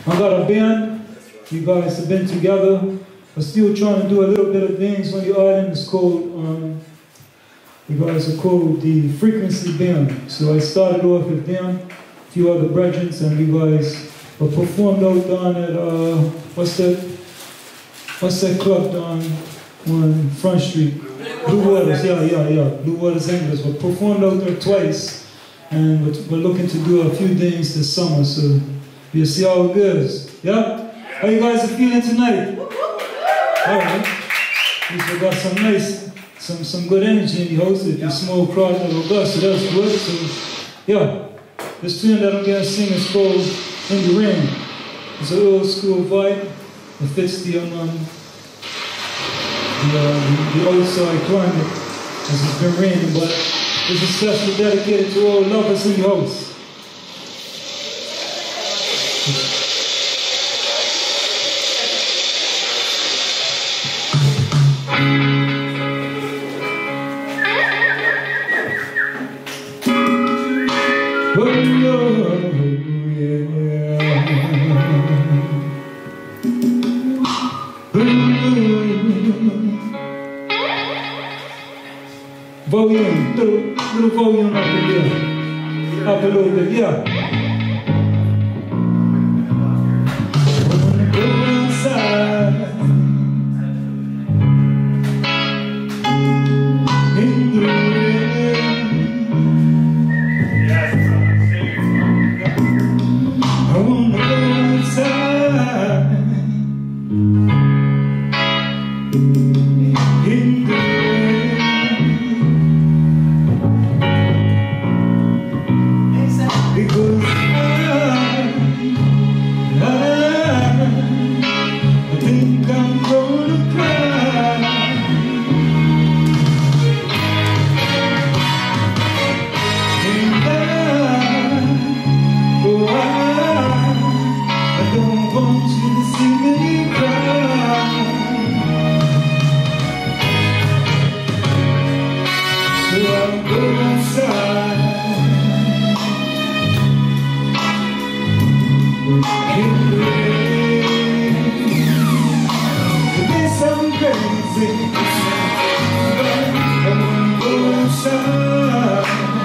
I got a band. You guys have been together. I'm still trying to do a little bit of things on the island. It's called, you guys are called the Frequency Band. So I started off with them, a few other brethren, and you guys performed out down at, what's that club down on Front Street? Blue Waters, yeah. Blue Waters English. We performed out there twice, and we're looking to do a few things this summer, so we'll see how it goes. Yeah? How you guys are feeling tonight? Alright. We got some nice, some good energy in the house. If you small crowd that will go, so that's good. So, yeah. This tune that I'm going to sing is called In the Rain. It's an old school vibe. It fits the outside climate as it's been raining, but it's especially dedicated to all lovers in the house. Volume, little volume up in there. Up a little bit, yeah. I wanna go outside in the rain. I wanna go outside in the rain. Because I think I'm gonna cry. And I don't want you to see me cry. So I'll go outside in the rain. Yes, I'm crazy, but I wanna go outside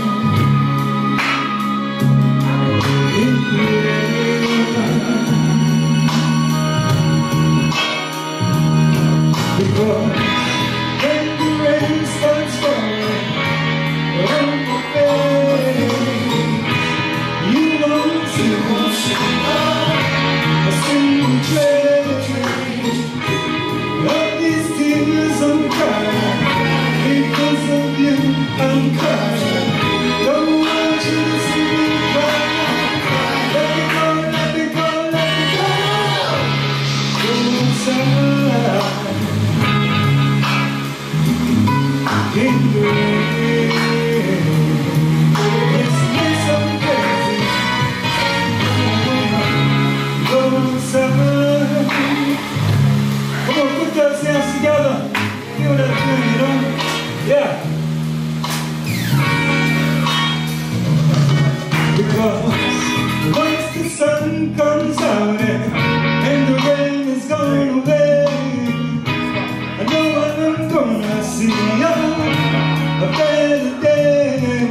in the rain. Because when the rain starts falling on my face, you won't see a single trace of these tears I'm crying. Because of you I'm crying. Don't want you to see me cry. Let me go, let me go, let me go. Go inside in the rain. Yes, I'm crazy. Go inside. Come on, put those hands together. Feel that tune, you know? Yeah. Because once the sun comes out and the rain is gone away, I know I'm gonna see a better day.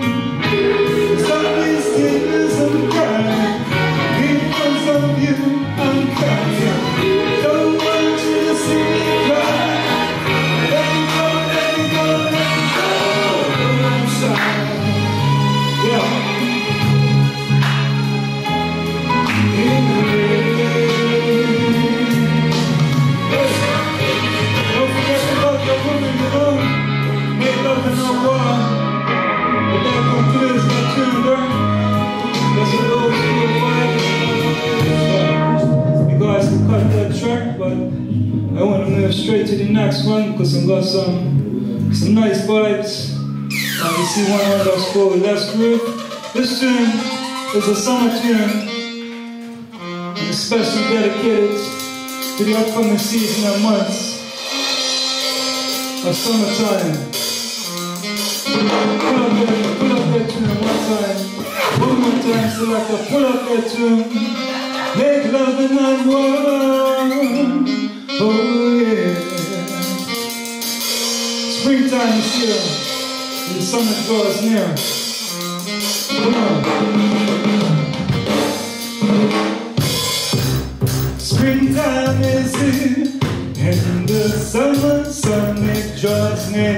Some these tears I'm crying. Because of you I'm crying. Don't want you to see me cry. Let me go, let me go, let me go. I'm sorry. Yeah. In the rain. Don't forget to love your woman, you know. Make love in our war. But that don't do is not tune, bro. That's a little school vibe. You guys can cut that track, but I want to move straight to the next one because I've got some nice vibes. You see one of those called Let's Groove. This tune is a summer tune, and especially dedicated to the upcoming season and months of summertime. Pull up that tune one time, selector, pull up that tune. Make love and not warm. Oh yeah. Springtime is here. The summer draws near. Come on. Springtime is here, and the summer sun it draws near.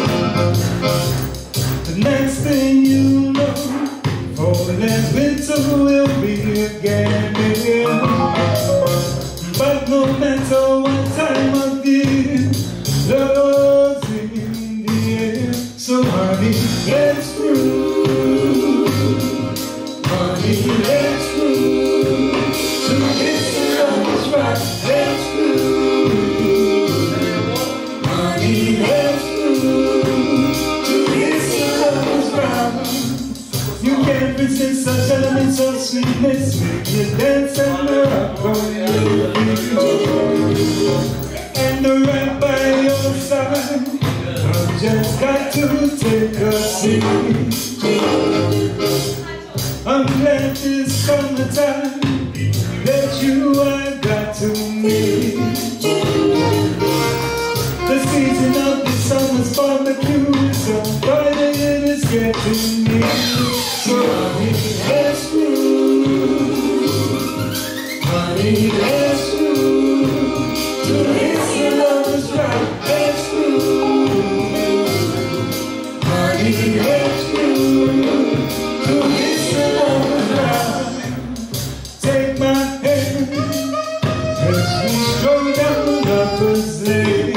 The next thing you know, fall and winter will be again here. But no matter what time of year, love's in the air. So honey, let's groove. Honey, let's groove. To this love is right, let's groove. Honey, let's groove. To this love is right. You can't resist such elements of sweetness. Make you dance and rock on your feet. And right by your side, I've just got to take a seat. I'm glad this summertime that you I've got to meet. The season of the summer's barbecue is so Friday it is getting me. So honey, let's groove. Honey, let's groove. To this your love is right, let's groove. Honey, let's groove. To this your love is right. Take my hand as we stroll down Lover's Lane.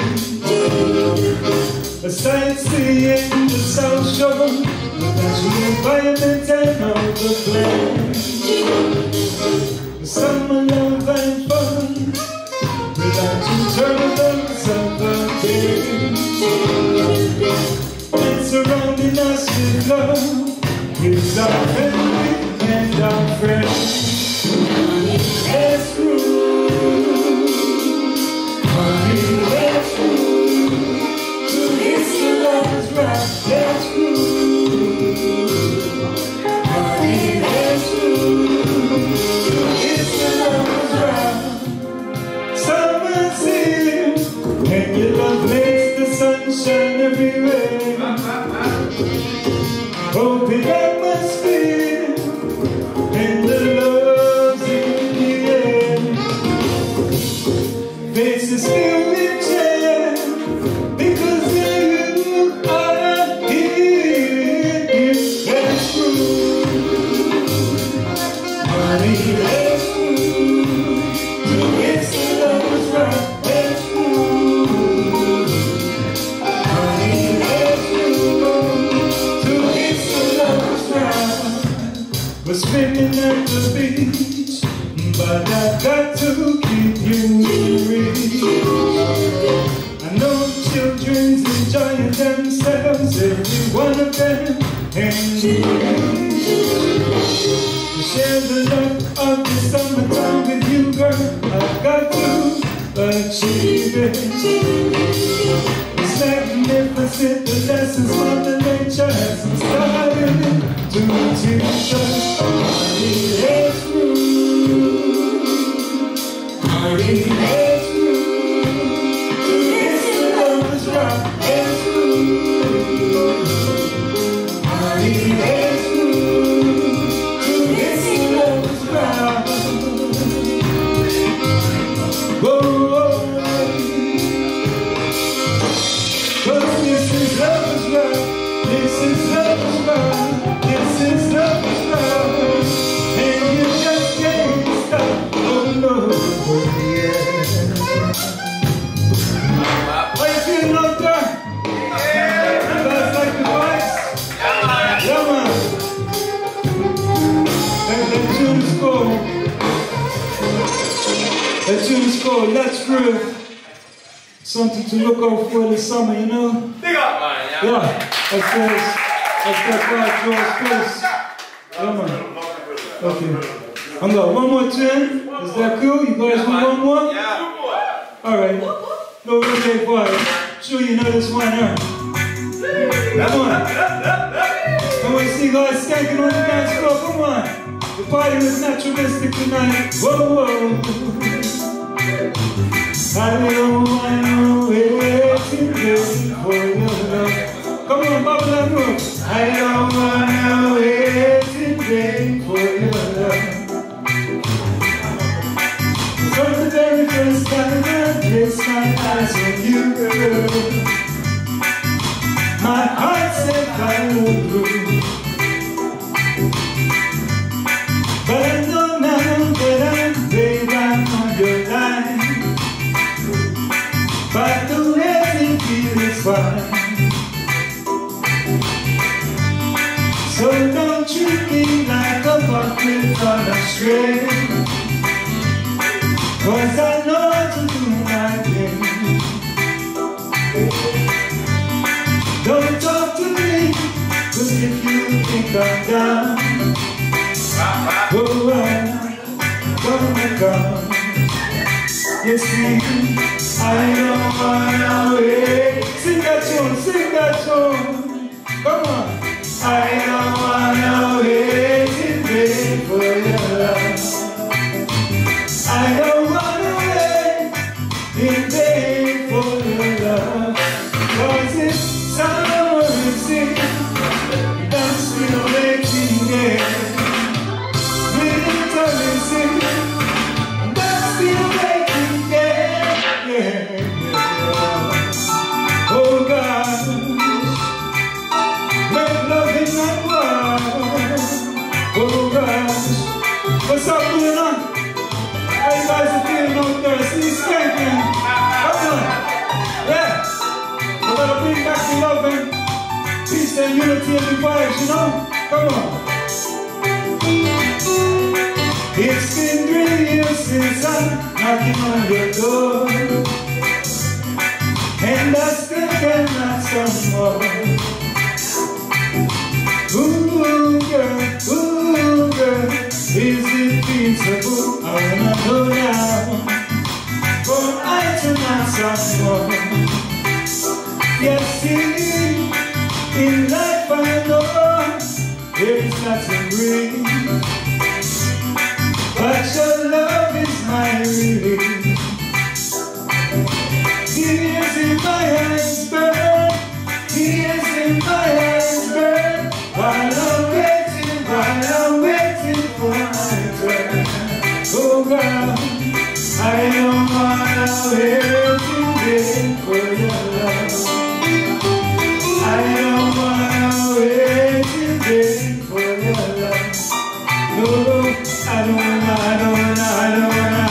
A sightseeing the South Shore, the natural environment and all the plans. The summer love and fun, we like to turn the summer day. And surrounding us with love is our family and our friends. Let's groove. Honey, let's groove. To this your love is right, let's groove. Honey, let's groove. To this your love is right. Summer's here, and your love makes the sunshine everywhere. Open atmosphere, and the love's in the air. Faces filled with joy, because you are here. Let's groove. Honey, let's groove. To this your love is right, let's groove. Honey, let's groove. To this your love is right. We're swimming at the beach, but I've got to keep you reach. I know children's enjoying themselves, every one of them, and we share the love of the summertime with you, girl. I've got to achieve it. It's magnificent, the lessons Mother Nature hasn't started to teach us. Honey, let's groove. Honey, let's groove. To this your love is right, let's groove. Honey, let's groove. To this your love is right. Whoa, whoa, but this is love is right. This is love is right. This is love is right. And you just can't stop. Oh no, yeah. How you feeling out there? Yeah. That's like the voice. Yeah, man. That tune is called. That tune is called Let's Groove. Something to look out for this summer, you know? Yeah, that's that right, George Chris. Yeah, man. Okay. I'm going one more tune. Is that cool? You guys want one more? Yeah. Alright. No reggae boy. Sure you know this one, huh? Come on. I want to see you guys skanking on the dance floor. Come on. The party is naturalistic tonight. Whoa, whoa. I don't wanna wait today for your love. Come on, bubble and move. I don't wanna wait today for your love. From the very first time I placed my eyes on you, girl, my heart said follow through. But I know now that I'm way down on your line. But the way you feel is fine. So don't treat me like a bucket on a string, 'cause I know how to do my thing. Don't talk to me, 'cause if you think I'm down, oh, I'm gonna come. You see, I don't wanna wait. Sing that tune, come on. I don't wanna wait today for your love. I don't wanna wait in vain for your love. 'Cause if someone is sick, I'm still waiting there. Literally sick, I'm still waiting there. Yeah. Oh God, make love in my world. Oh God, what's up, Buna? How you guys are feeling out there? See you skanking. Come on. Yeah. We gotta bring back the love and peace and unity and the vibes, you know? Come on. It's been 3 years since I'm knocking on your door, and I still can knock some more. Ooh girl, is it feasible? I wanna go down, for I to knock some more. Yes, in life I know there is nothing real, but your love is my relief. Tears in my eyes burn, tears in my eyes burn, while I'm waiting for my turn. Oh God, I don't wanna wait today for your love. I don't wanna wait today for your love. No, I don't wanna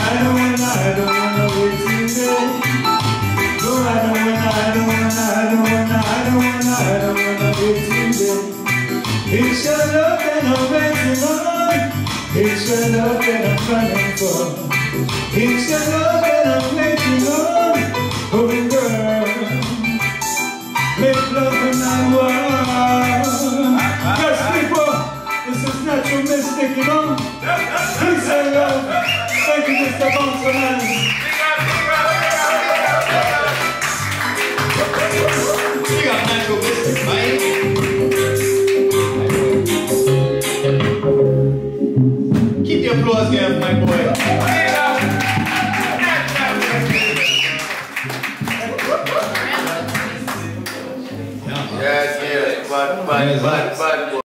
wait today. No, I don't wanna wait today. It's your love that I'm waiting on. It's your love that I'm running for. It's your love that I'm waiting on. Oh girl, make love and I want. Yes, people, this is natural mystic, you know. Peace and love. Thank you, Mr. Bouncer Man. We got natural mystic, man. Keep the applause going, my boy.